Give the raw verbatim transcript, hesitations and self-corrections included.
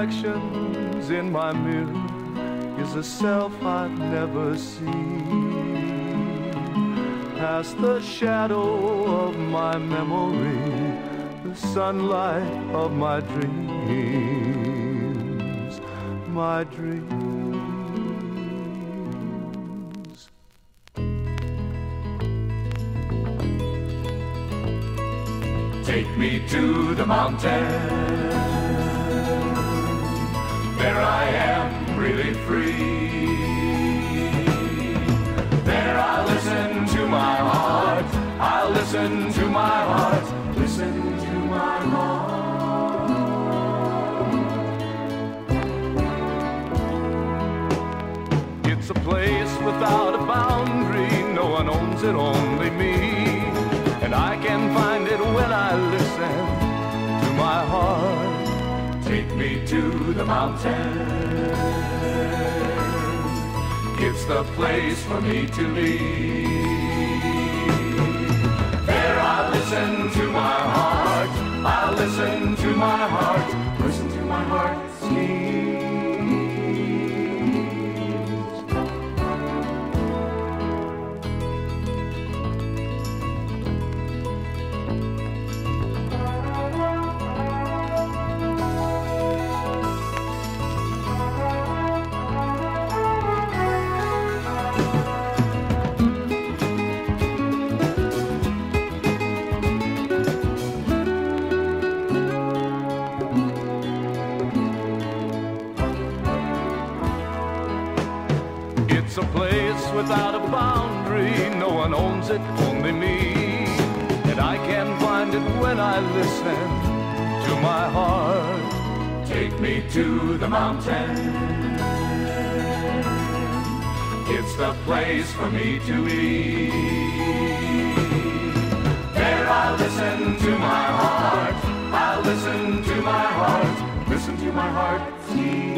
reflections in my mirror is a self I've never seen. Past the shadow of my memory, the sunlight of my dreams, my dreams. Take me to the mountain. There I am, really free. There I listen to my heart. I'll listen to my heart. Listen to my heart. It's a place without a boundary. No one owns it, only me. And I can find it when I listen to my heart. Take me to the mountain. It's the place for me to be. There I listen to my heart. I listen to my heart. Listen to my heart's needs. It's a place without a boundary. No one owns it, only me. And I can find it when I listen to my heart. Take me to the mountain. It's the place for me to be. There I listen to my heart. I listen to my heart. Listen to my heart's needs.